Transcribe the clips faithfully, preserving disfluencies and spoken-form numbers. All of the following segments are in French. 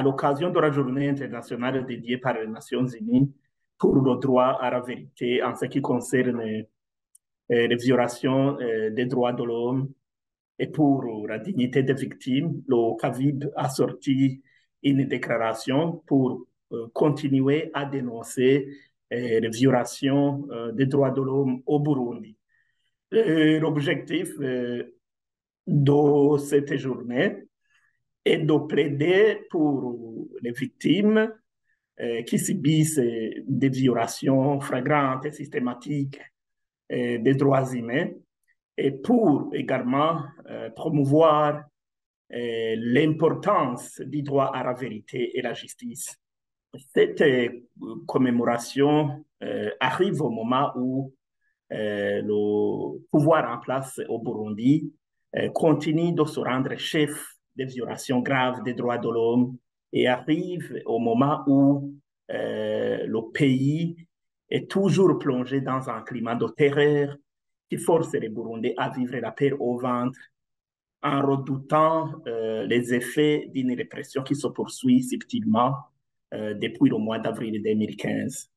l'occasion de la journée internationale dédiée par les Nations Unies pour le droit à la vérité en ce qui concerne euh, les violations euh, des droits de l'homme et pour la dignité des victimes, le CAVIB a sorti une déclaration pour euh, continuer à dénoncer euh, les violations euh, des droits de l'homme au Burundi. L'objectif euh, de cette journée est de plaider pour les victimes euh, qui subissent des violations flagrantes et systématiques euh, des droits humains et pour également euh, promouvoir euh, l'importance du droit à la vérité et la justice. Cette euh, commémoration euh, arrive au moment où euh, le pouvoir en place au Burundi euh, continue de se rendre chef des violations graves des droits de l'homme et arrive au moment où euh, le pays est toujours plongé dans un climat de terreur qui force les Burundais à vivre la peur au ventre en redoutant euh, les effets d'une répression qui se poursuit subtilement euh, depuis le mois d'avril deux mille quinze.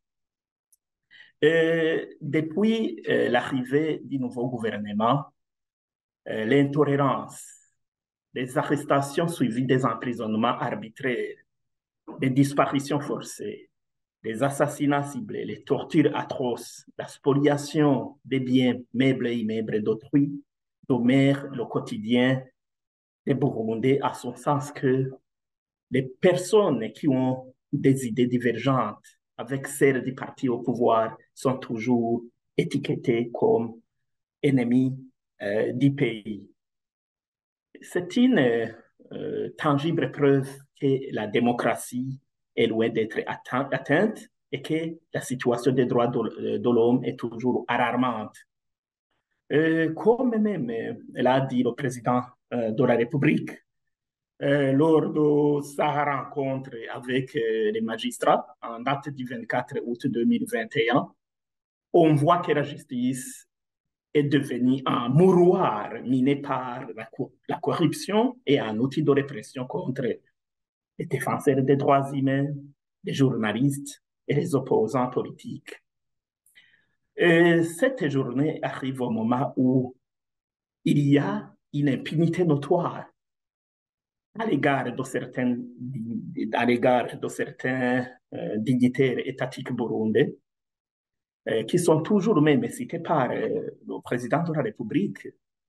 Euh, depuis euh, l'arrivée du nouveau gouvernement, euh, l'intolérance, les arrestations suivies des emprisonnements arbitraires, les disparitions forcées, les assassinats ciblés, les tortures atroces, la spoliation des biens meubles et immeubles d'autrui demeurent le quotidien des Burundais, à son sens que les personnes qui ont des idées divergentes avec celles du parti au pouvoir sont toujours étiquetées comme ennemis euh, du pays. C'est une euh, tangible preuve que la démocratie est loin d'être atteinte et que la situation des droits de, de l'homme est toujours alarmante. Euh, comme même euh, l'a dit le président euh, de la République, Euh, lors de sa rencontre avec euh, les magistrats en date du vingt-quatre août deux mille vingt et un, on voit que la justice est devenue un mouroir miné par la, co la corruption et un outil de répression contre les défenseurs des droits humains, les journalistes et les opposants politiques. Et cette journée arrive au moment où il y a une impunité notoire à l'égard de certains, à l'égard de certains euh, dignitaires étatiques burundais euh, qui sont toujours même cités par euh, le président de la République.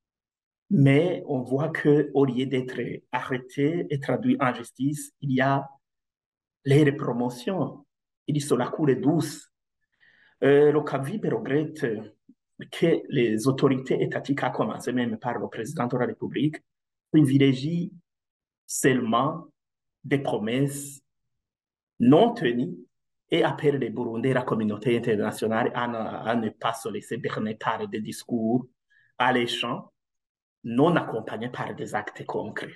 Mais on voit qu'au lieu d'être arrêtés et traduits en justice, il y a les promotions. Ils sont la cour douce. Euh, le CAVIB regrette que les autorités étatiques, à commencer même par le président de la République, privilégient seulement des promesses non tenues et appelle les Burundais et la communauté internationale à ne, à ne pas se laisser berner par des discours alléchants, non accompagnés par des actes concrets.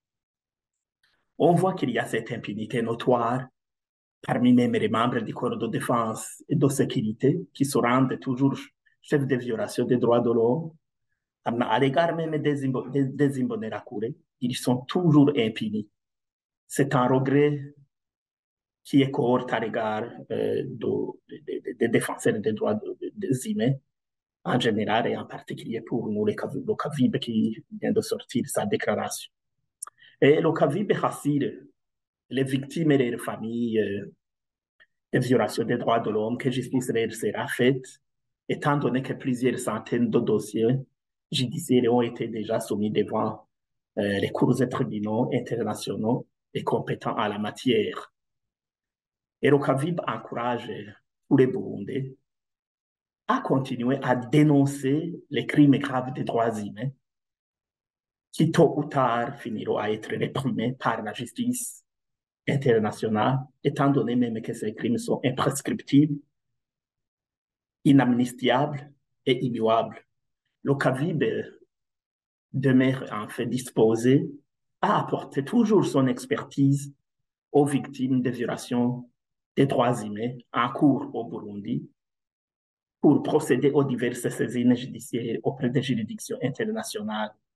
On voit qu'il y a cette impunité notoire parmi même les membres du corps de défense et de sécurité qui se rendent toujours chefs de violation des droits de l'homme. À l'égard même des, des, des Imbonerakure, ils sont toujours impunis. C'est un regret qui est cohorte à l'égard euh, des de, de défenseurs des droits des de humains en général et en particulier pour nous, le CAVIB qui vient de sortir sa déclaration. Et le CAVIB rassure les victimes et leurs familles euh, des violations des droits de l'homme que justice leur sera faite, étant donné que plusieurs centaines de dossiers judiciaires ont été déjà soumis devant euh, les cours et tribunaux internationaux et compétents en la matière. Et le CAVIB encourage tous les Burundais à continuer à dénoncer les crimes graves des droits humains qui, tôt ou tard, finiront à être réprimés par la justice internationale, étant donné même que ces crimes sont imprescriptibles, inamnistiables et immuables. Le CAVIB demeure en fait disposé à apporter toujours son expertise aux victimes des violations des droits humains en cours au Burundi pour procéder aux diverses saisines judiciaires auprès des juridictions internationales